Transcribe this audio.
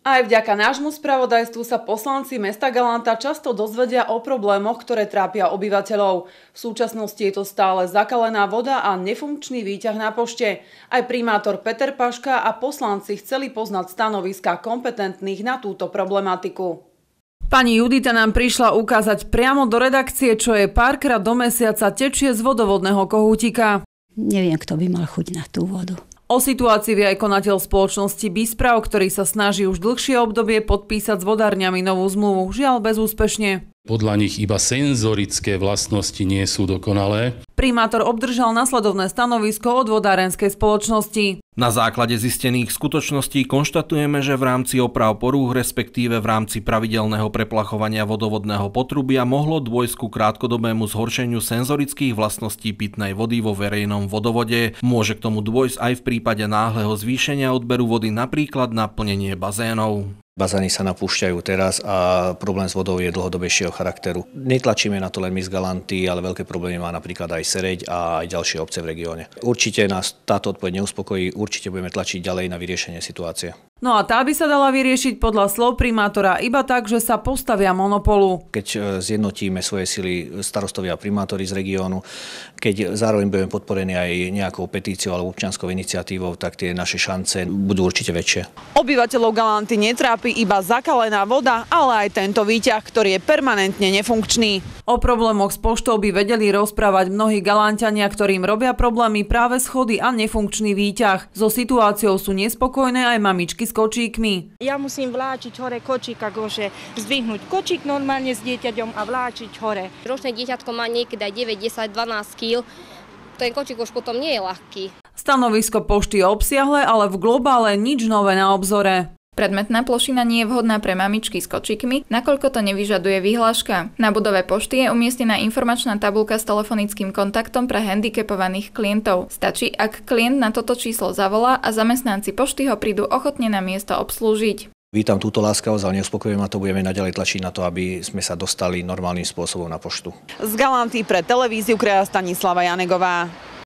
Aj vďaka nášmu spravodajstvu sa poslanci mesta Galanta často dozvedia o problémoch, ktoré trápia obyvateľov. V súčasnosti je to stále zakalená voda a nefunkčný výťah na pošte. Aj primátor Peter Paška a poslanci chceli poznať stanoviská kompetentných na túto problematiku. Pani Judita nám prišla ukázať priamo do redakcie, čo je párkrát do mesiaca tečie z vodovodného kohútika. Neviem, kto by mal chuť na tú vodu. O situácii vie aj konateľ spoločnosti Bisprav, ktorý sa snaží už dlhšie obdobie podpísať s vodárňami novú zmluvu, žiaľ bezúspešne. Podľa nich iba senzorické vlastnosti nie sú dokonalé. Primátor obdržal nasledovné stanovisko od vodárenskej spoločnosti. Na základe zistených skutočností konštatujeme, že v rámci oprav porúch, respektíve v rámci pravidelného preplachovania vodovodného potrubia mohlo dôjsť ku krátkodobému zhoršeniu senzorických vlastností pitnej vody vo verejnom vodovode. Môže k tomu dôjsť aj v prípade náhleho zvýšenia odberu vody, napríklad naplnenie bazénov. Bazény sa napúšťajú teraz a problém s vodou je dlhodobejšieho charakteru. Netlačíme na to len my z Galanty, ale veľké problémy má napríklad aj Sereď a aj ďalšie obce v regióne. Určite nás táto odpoveď neuspokojí, určite budeme tlačiť ďalej na vyriešenie situácie. No a tá by sa dala vyriešiť podľa slov primátora iba tak, že sa postavia monopolu. Keď zjednotíme svoje sily starostovia a primátori z regiónu, keď zároveň budeme podporení aj nejakou petíciou alebo občianskou iniciatívou, tak tie naše šance budú určite väčšie. Obyvateľov Galanty netrápi iba zakalená voda, ale aj tento výťah, ktorý je permanentne nefunkčný. O problémoch s poštou by vedeli rozprávať mnohí Galanťania, ktorým robia problémy práve schody a nefunkčný výťah. So situáciou sú nespokojné aj mamičky s kočíkmi. Ja musím vláčiť hore kočík, akože zdvihnúť kočík normálne s dieťaťom a vláčiť hore. Ročné dieťatko má niekedy aj 9, 10, 12 kg. Ten kočík už potom nie je ľahký. Stanovisko pošty je obsiahle, ale v globále nič nové na obzore. Predmetná plošina nie je vhodná pre mamičky s kočíkmi, nakoľko to nevyžaduje vyhláška. Na budove pošty je umiestnená informačná tabuľka s telefonickým kontaktom pre handicapovaných klientov. Stačí, ak klient na toto číslo zavolá a zamestnanci pošty ho prídu ochotne na miesto obslúžiť. Vítam túto láskavosť, ale neuspokojujeme a to budeme naďalej tlačiť na to, aby sme sa dostali normálnym spôsobom na poštu. Z Galanty pre televíziu kraja Stanislava Janegová.